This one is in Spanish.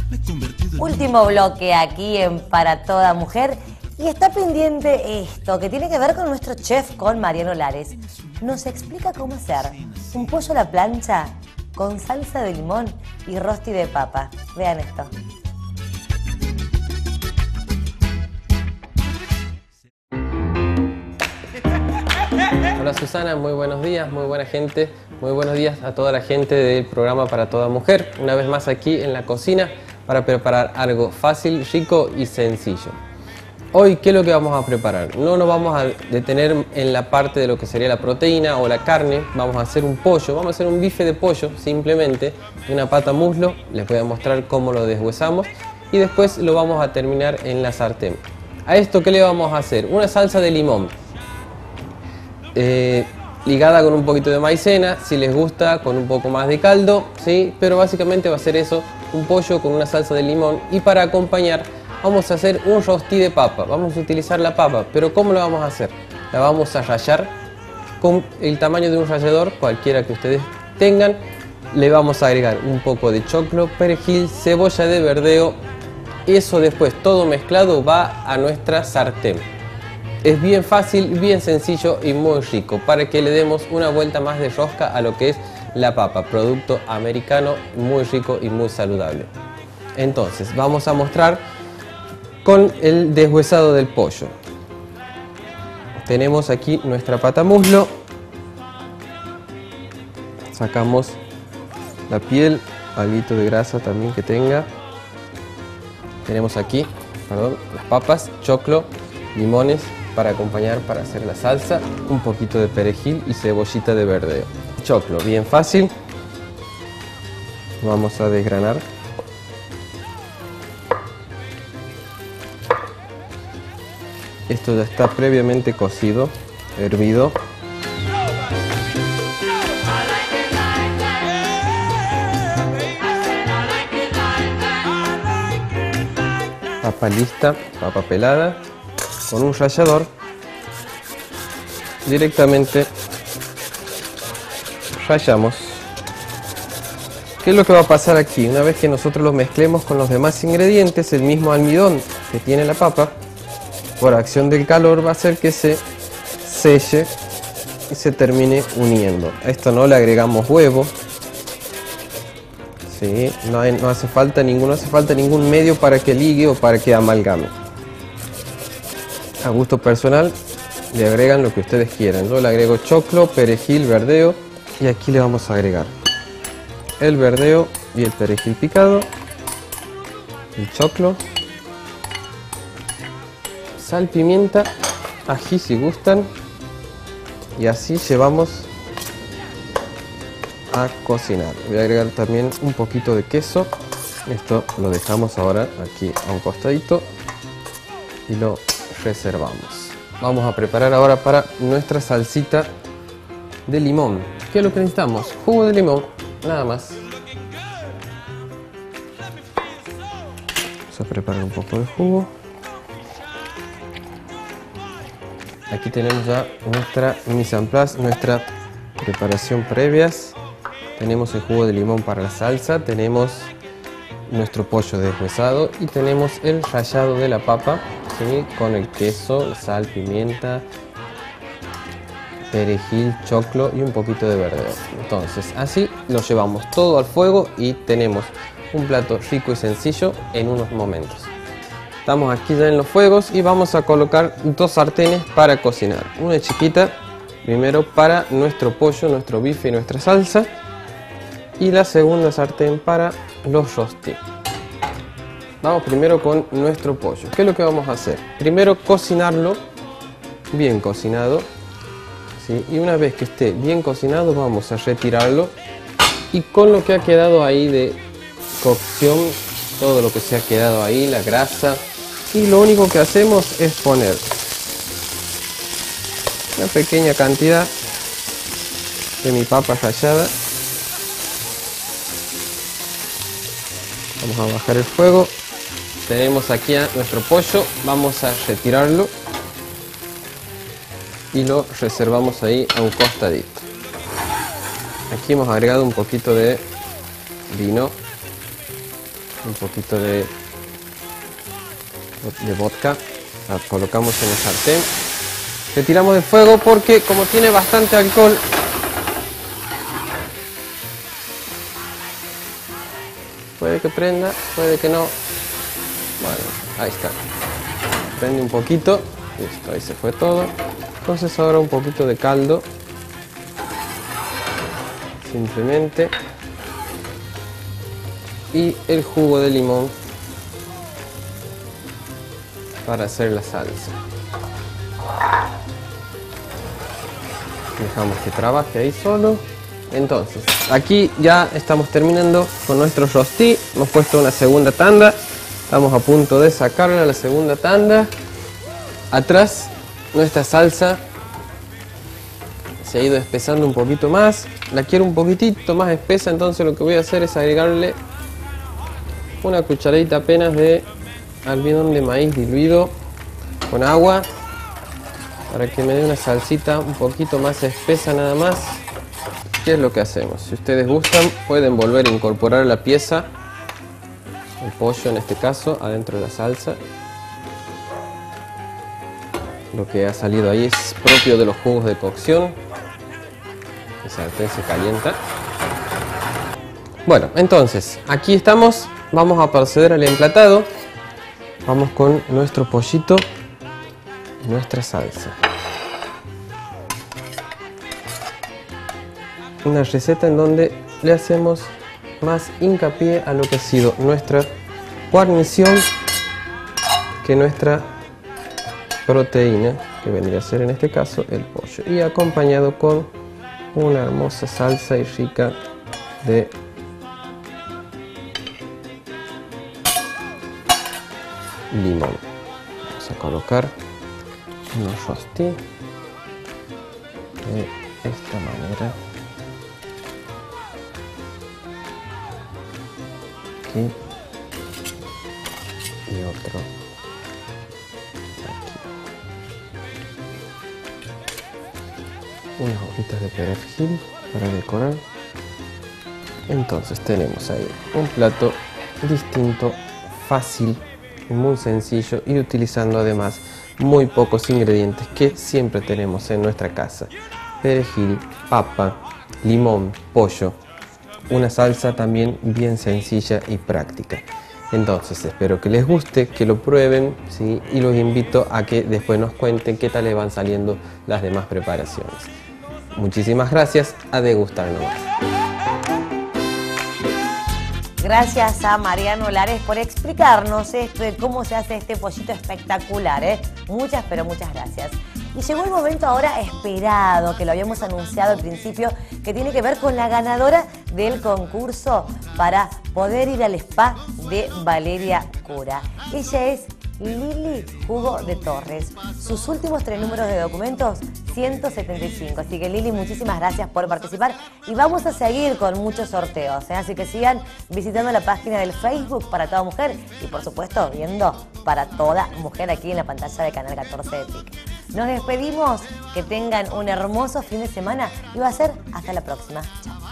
Último bloque aquí en Para Toda Mujer. Y está pendiente esto, que tiene que ver con nuestro chef, con Mariano Lares. Nos explica cómo hacer un pollo a la plancha con salsa de limón y rosti de papa. Vean esto. Hola Susana, muy buenos días, muy buena gente. Muy buenos días a toda la gente del programa Para Toda Mujer. Una vez más aquí en la cocina para preparar algo fácil, rico y sencillo. Hoy, ¿qué es lo que vamos a preparar? No nos vamos a detener en la parte de lo que sería la proteína o la carne. Vamos a hacer un pollo, vamos a hacer un bife de pollo simplemente, una pata muslo. Les voy a mostrar cómo lo deshuesamos y después lo vamos a terminar en la sartén. A esto, ¿qué le vamos a hacer? Una salsa de limón. Ligada con un poquito de maicena, si les gusta con un poco más de caldo, ¿sí? Pero básicamente va a ser eso, un pollo con una salsa de limón. Y para acompañar vamos a hacer un rostí de papa. Vamos a utilizar la papa, pero ¿cómo lo vamos a hacer? La vamos a rallar con el tamaño de un rallador, cualquiera que ustedes tengan. Le vamos a agregar un poco de choclo, perejil, cebolla de verdeo. Eso después todo mezclado va a nuestra sartén. Es bien fácil, bien sencillo y muy rico para que le demos una vuelta más de rosca a lo que es la papa, producto americano muy rico y muy saludable. Entonces vamos a mostrar con el deshuesado del pollo. Tenemos aquí nuestra pata muslo, sacamos la piel, algo de grasa también que tenga. Tenemos aquí, las papas, choclo, limones para acompañar, para hacer la salsa, un poquito de perejil y cebollita de verdeo. Choclo, bien fácil. Vamos a desgranar. Esto ya está previamente cocido, hervido. Papa lista, papa pelada. Con un rallador directamente rallamos. ¿Qué es lo que va a pasar aquí? Una vez que nosotros lo mezclemos con los demás ingredientes, el mismo almidón que tiene la papa, por acción del calor va a hacer que se selle y se termine uniendo. A esto no le agregamos huevo. ¿Sí? No hace falta ningún medio para que ligue o para que amalgame. A gusto personal le agregan lo que ustedes quieran. Yo le agrego choclo, perejil, verdeo y aquí le vamos a agregar el verdeo y el perejil picado, el choclo, sal, pimienta, ají si gustan y así llevamos a cocinar. Voy a agregar también un poquito de queso. Esto lo dejamos ahora aquí a un costadito y lo reservamos. Vamos a preparar ahora para nuestra salsita de limón. ¿Qué es lo que necesitamos? Jugo de limón, nada más. Vamos a preparar un poco de jugo. Aquí tenemos ya nuestra mise en place, nuestra preparación previas. Tenemos el jugo de limón para la salsa, tenemos nuestro pollo deshuesado y tenemos el rallado de la papa, ¿sí? Con el queso, sal, pimienta, perejil, choclo y un poquito de verdeo. Entonces así lo llevamos todo al fuego y tenemos un plato rico y sencillo en unos momentos. Estamos aquí ya en los fuegos y vamos a colocar dos sartenes para cocinar. Una chiquita primero para nuestro pollo, nuestro bife y nuestra salsa, y la segunda sartén para los rosti. Vamos primero con nuestro pollo. ¿Qué es lo que vamos a hacer? Primero cocinarlo bien cocinado, ¿sí? Y una vez que esté bien cocinado vamos a retirarlo y con lo que ha quedado ahí de cocción, todo lo que se ha quedado ahí, la grasa, y lo único que hacemos es poner una pequeña cantidad de mi papa rallada. Vamos a bajar el fuego. Tenemos aquí a nuestro pollo, vamos a retirarlo y lo reservamos ahí a un costadito. Aquí hemos agregado un poquito de vino un poquito de vodka, la colocamos en el sartén, retiramos del fuego porque como tiene bastante alcohol, puede que prenda, puede que no. Bueno, ahí está, prende un poquito, listo, ahí se fue todo. Entonces ahora un poquito de caldo, simplemente, y el jugo de limón para hacer la salsa. Dejamos que trabaje ahí solo. Entonces, aquí ya estamos terminando con nuestro rostí. Hemos puesto una segunda tanda. Estamos a punto de sacarla la segunda tanda. Atrás, nuestra salsa se ha ido espesando un poquito más. La quiero un poquitito más espesa, entonces lo que voy a hacer es agregarle una cucharadita apenas de almidón de maíz diluido con agua para que me dé una salsita un poquito más espesa nada más. ¿Qué es lo que hacemos? Si ustedes gustan, pueden volver a incorporar la pieza, el pollo en este caso, adentro de la salsa. Lo que ha salido ahí es propio de los jugos de cocción. El sartén se calienta. Bueno, entonces, aquí estamos. Vamos a proceder al emplatado. Vamos con nuestro pollito y nuestra salsa. Una receta en donde le hacemos más hincapié a lo que ha sido nuestra guarnición que nuestra proteína, que vendría a ser en este caso el pollo, y acompañado con una hermosa salsa y rica de limón. Vamos a colocar unos rostí de esta manera. Aquí y otro aquí. Unas hojitas de perejil para decorar. Entonces tenemos ahí un plato distinto, fácil, muy sencillo y utilizando además muy pocos ingredientes que siempre tenemos en nuestra casa: perejil, papa, limón, pollo. Una salsa también bien sencilla y práctica. Entonces espero que les guste, que lo prueben, ¿sí? Y los invito a que después nos cuenten qué tal les van saliendo las demás preparaciones. Muchísimas gracias, a degustar nomás. Gracias a Mariano Lares por explicarnos esto de cómo se hace este pollito espectacular, ¿eh? Muchas, pero muchas gracias. Y llegó el momento ahora esperado, que lo habíamos anunciado al principio, que tiene que ver con la ganadora del concurso para poder ir al spa de Valeria Cura. Ella es Lili Hugo de Torres. Sus últimos 3 números de documentos, 175. Así que Lili, muchísimas gracias por participar y vamos a seguir con muchos sorteos, ¿eh? Así que sigan visitando la página del Facebook Para Toda Mujer y por supuesto viendo Para Toda Mujer aquí en la pantalla de Canal 14 de TIC. Nos despedimos, que tengan un hermoso fin de semana y va a ser hasta la próxima. Chao.